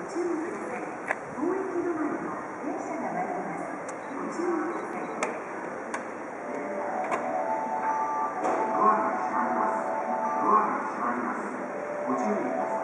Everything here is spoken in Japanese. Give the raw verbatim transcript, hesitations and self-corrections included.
注意ください。当駅止まりの電車が参ります。ご注意ください。 ドアが閉まります。ドアが閉まります。ご注意ください。